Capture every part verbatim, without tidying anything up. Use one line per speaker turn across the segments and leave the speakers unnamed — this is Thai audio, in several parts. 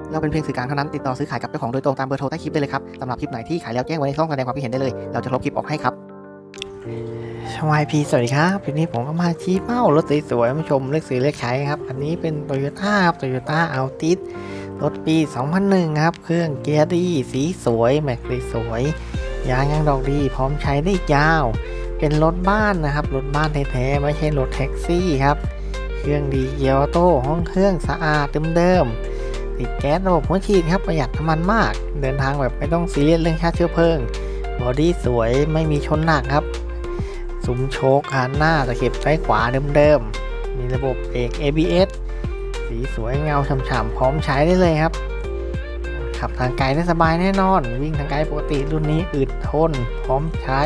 เราเป็นเพียงสื่อกลางเท่านั้นติดต่อซื้อขายกับเจ้าของโดยตรงตามเบอร์โทรใต้คลิปได้เลยครับสำหรับคลิปไหนที่ขายแล้วแจ้งไว้ในช่องแสดงความคิดเห็นได้เลยเราจะลบคลิปออกให้ครับชวายพีสวัสดีครับวันนี้ผมก็มาชี้เป้ารถสวยๆมาชมเลือกซื้อเลือกใช้ครับอันนี้เป็น Toyota ครับ Toyota Altis รถปีสองพันหนึ่งครับเครื่องเกียร์ดีสีสวยแม็กซ์สวยยางยังดอกดีพร้อมใช้ได้ยาวเป็นรถบ้านนะครับรถบ้านแท้ๆไม่ใช่รถแท็กซี่ครับเครื่องดีเกียร์ออโต้ห้องเครื่องสะอาดเดิมๆติดแก๊สระบบหัวฉีดครับประหยัดน้ำมันมากเดินทางแบบไม่ต้องซีเรียสเรื่องค่าเชื้อเพลิงบอดี้สวยไม่มีชนหนักครับซุ้มโชคหันหน้าตะเข็บซ้ายขวาเดิมๆมีระบบเบรก เอ บี เอส สีสวยเงาฉ่ำๆพร้อมใช้ได้เลยครับขับทางไกลได้สบายแน่นอนวิ่งทางไกลปกติรุ่นนี้อึดทนพร้อมใช้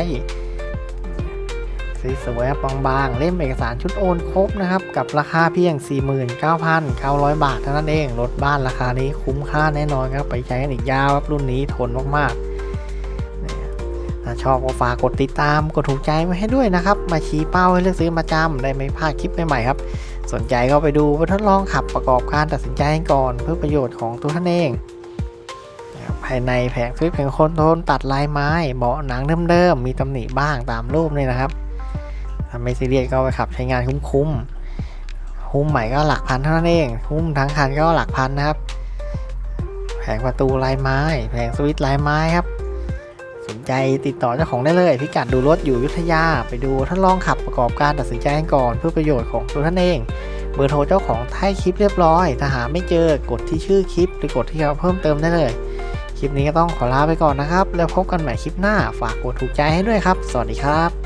สีสวยบางๆเล่มเอกสารชุดโอนครบนะครับกับราคาเพียง สี่หมื่นเก้าพันเก้าร้อย บาทเท่านั้นเองรถบ้านราคานี้คุ้มค่าแน่นอนครับไปใช้กันอีกยาวครับรุ่นนี้ทนมากๆถ้าชอบก็ฝากกดติดตามกดถูกใจไว้ให้ด้วยนะครับมาชี้เป้าให้เลือกซื้อมาจำได้ไม่พลาดคลิปใหม่ๆครับสนใจก็ไปดูไปทดลองขับประกอบการตัดสินใจก่อนเพื่อประโยชน์ของตัวท่านเองภายในแผงฟิตแผงคอนโทรลตัดลายไม้เบาะหนังเดิมๆมีตำหนิบ้างตามรูปนี่นะครับถ้าไม่ซีเรียสก็ไปขับใช้งานคุ้มๆหุ้มใหม่ก็หลักพันเท่านั้นเองหุ้มทั้งคันก็หลักพันนะครับแผงประตูลายไม้แผงสวิตช์ลายไม้ครับสนใจติดต่อเจ้าของได้เลยพิกัดดูรถอยู่อยุธยาไปดูทดลองขับประกอบการตัดสินใจก่อนเพื่อประโยชน์ของตัวท่านเองเบอร์โทรเจ้าของใต้คลิปเรียบร้อยถ้าหาไม่เจอกดที่ชื่อคลิปหรือกดที่เราเพิ่มเติมได้เลยคลิปนี้ก็ต้องขอลาไปก่อนนะครับแล้วพบกันใหม่คลิปหน้าฝากกดถูกใจให้ด้วยครับสวัสดีครับ